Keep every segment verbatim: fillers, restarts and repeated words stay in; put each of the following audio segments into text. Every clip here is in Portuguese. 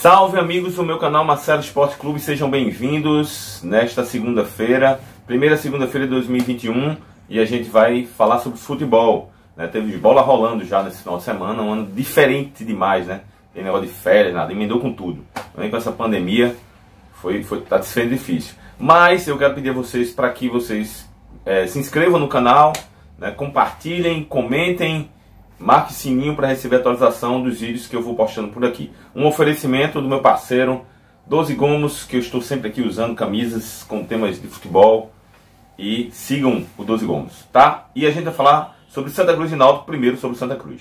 Salve amigos do meu canal Marcelo Esporte Clube, sejam bem-vindos nesta segunda-feira, primeira segunda-feira de dois mil e vinte e um, e a gente vai falar sobre futebol, né? Teve bola rolando já nesse final de semana, um ano diferente demais, né? Tem negócio de férias, nada, emendou com tudo. Também com essa pandemia, foi, foi, tá sendo difícil. Mas eu quero pedir a vocês para que vocês é, se inscrevam no canal, né? Compartilhem, comentem, marque sininho para receber a atualização dos vídeos que eu vou postando por aqui. Um oferecimento do meu parceiro doze Gomos, que eu estou sempre aqui usando camisas com temas de futebol. E sigam o doze Gomos, tá? E a gente vai falar sobre Santa Cruz e Náutico, primeiro sobre Santa Cruz.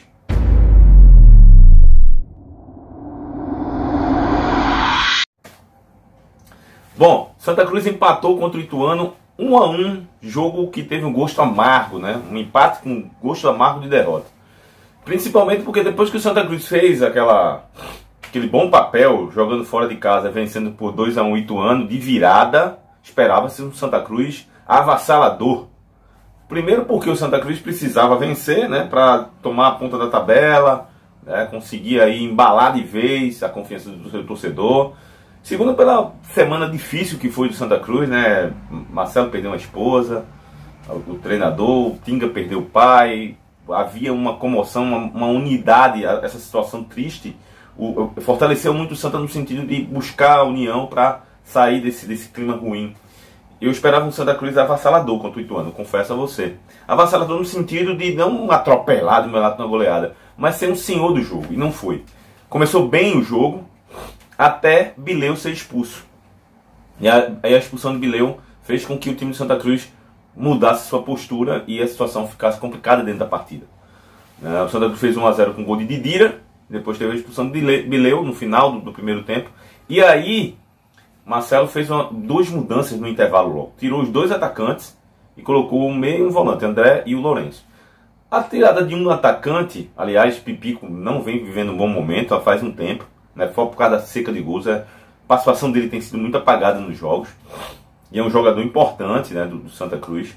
Bom, Santa Cruz empatou contra o Ituano um a um, jogo que teve um gosto amargo, né? Um empate com gosto amargo de derrota. Principalmente porque depois que o Santa Cruz fez aquela, aquele bom papel, jogando fora de casa, vencendo por dois a um o Ituano, de virada, esperava-se um Santa Cruz avassalador. Primeiro porque o Santa Cruz precisava vencer, né, para tomar a ponta da tabela, né, conseguir aí embalar de vez a confiança do seu torcedor. Segundo, pela semana difícil que foi do Santa Cruz, né, Marcelo perdeu uma esposa, o treinador, o Tinga perdeu o pai. Havia uma comoção, uma, uma unidade, essa situação triste o, fortaleceu muito o Santa no sentido de buscar a união para sair desse, desse clima ruim. Eu esperava um Santa Cruz avassalador contra o Ituano, confesso a você. Avassalador no sentido de não atropelar de melhor na goleada, mas ser um senhor do jogo, e não foi. Começou bem o jogo, até Bileu ser expulso. E a, a expulsão de Bileu fez com que o time de Santa Cruz mudasse sua postura e a situação ficasse complicada dentro da partida. O Santa Cruz fez um a zero com o gol de Didira, depois teve a expulsão de Bileu no final do, do primeiro tempo, e aí Marcelo fez uma, duas mudanças no intervalo logo. Tirou os dois atacantes e colocou um meio e um volante, André e o Lourenço. A tirada de um atacante, aliás, Pipico não vem vivendo um bom momento há faz um tempo, né? Foi por causa da seca de gols, a participação dele tem sido muito apagada nos jogos. E é um jogador importante, né, do, do Santa Cruz.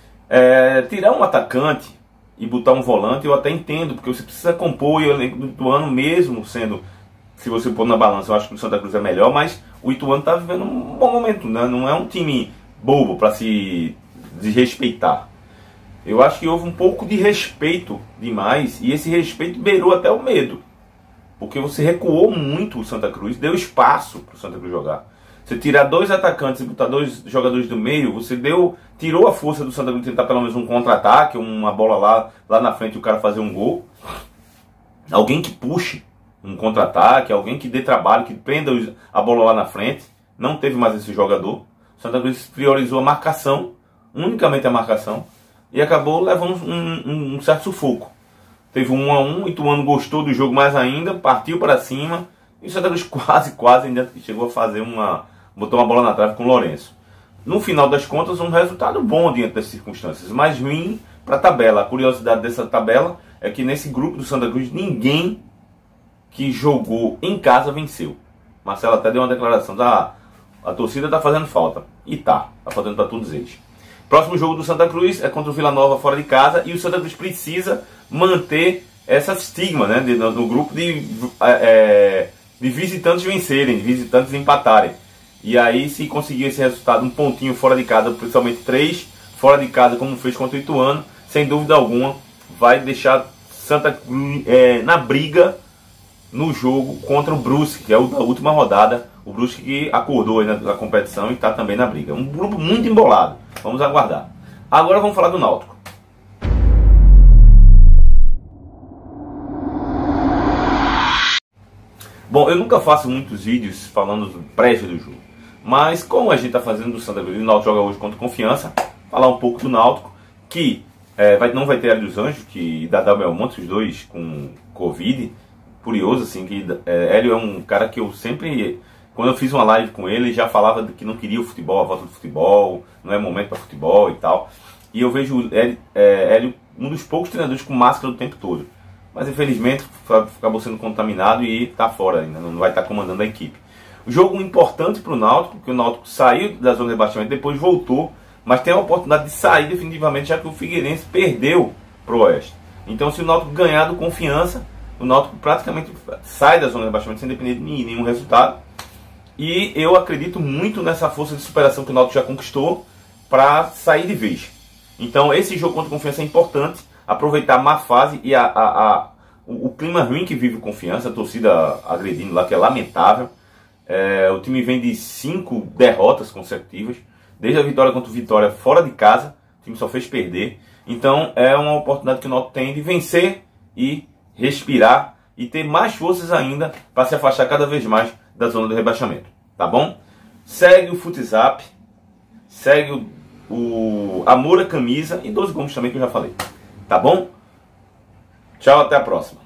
É, tirar um atacante e botar um volante eu até entendo, porque você precisa compor o elenco do Ituano, mesmo sendo, se você pôr na balança, eu acho que o Santa Cruz é melhor, mas o Ituano está vivendo um bom momento, né? Não é um time bobo para se desrespeitar. Eu acho que houve um pouco de respeito demais, e esse respeito beirou até o medo, porque você recuou muito o Santa Cruz, deu espaço para o Santa Cruz jogar. Você tirar dois atacantes e botar dois jogadores do meio, você deu, tirou a força do Santa Cruz tentar pelo menos um contra-ataque, uma bola lá, lá na frente e o cara fazer um gol. Alguém que puxe um contra-ataque, alguém que dê trabalho, que prenda a bola lá na frente. Não teve mais esse jogador. O Santa Cruz priorizou a marcação, unicamente a marcação, e acabou levando um, um, um certo sufoco. Teve um a um, o Ituano gostou do jogo mais ainda, partiu para cima, e o Santa Cruz quase, quase ainda chegou a fazer uma... botou uma bola na trave com o Lourenço. No final das contas, um resultado bom diante das circunstâncias, mas ruim para a tabela. A curiosidade dessa tabela é que nesse grupo do Santa Cruz, ninguém que jogou em casa venceu. Marcelo até deu uma declaração, ah, a torcida está fazendo falta. E tá, está fazendo para todos eles. Próximo jogo do Santa Cruz é contra o Vila Nova fora de casa, e o Santa Cruz precisa manter essa estigma, né, no, no grupo de, é, de visitantes vencerem, de visitantes empatarem. E aí, se conseguir esse resultado, um pontinho fora de casa, principalmente três fora de casa, como fez contra o Ituano, sem dúvida alguma, vai deixar Santa Cruz é, na briga no jogo contra o Brusque, que é o da última rodada. O Brusque que acordou aí na, na competição e está também na briga. Um grupo muito embolado. Vamos aguardar. Agora vamos falar do Náutico. Bom, eu nunca faço muitos vídeos falando do prévio do jogo. Mas como a gente está fazendo do Santa Cruz, o Náutico joga hoje contra Confiança, falar um pouco do Náutico, que é, vai, não vai ter Hélio dos Anjos, que Dadá Belmonte, os dois com Covid. Curioso, assim, que é, Hélio é um cara que eu sempre, quando eu fiz uma live com ele, já falava que não queria o futebol, a volta do futebol, não é momento para futebol e tal. E eu vejo Hélio, é, Hélio um dos poucos treinadores com máscara o tempo todo. Mas infelizmente acabou sendo contaminado e está fora ainda, não vai estar comandando a equipe. O jogo importante para o Náutico, porque o Náutico saiu da zona de rebaixamento, depois voltou, mas tem a oportunidade de sair definitivamente, já que o Figueirense perdeu para o Oeste. Então, se o Náutico ganhar do Confiança, o Náutico praticamente sai da zona de rebaixamento sem depender de nenhum resultado. E eu acredito muito nessa força de superação que o Náutico já conquistou para sair de vez. Então esse jogo contra o Confiança é importante, aproveitar a má fase e a, a, a, o, o clima ruim que vive o Confiança, a torcida agredindo lá, que é lamentável. É, o time vem de cinco derrotas consecutivas, desde a vitória contra o Vitória fora de casa, o time só fez perder. Então é uma oportunidade que o Náutico tem de vencer e respirar e ter mais forças ainda para se afastar cada vez mais da zona do rebaixamento, tá bom? Segue o Futzap, segue o, o Amor a Camisa e doze gols também que eu já falei, tá bom? Tchau, até a próxima.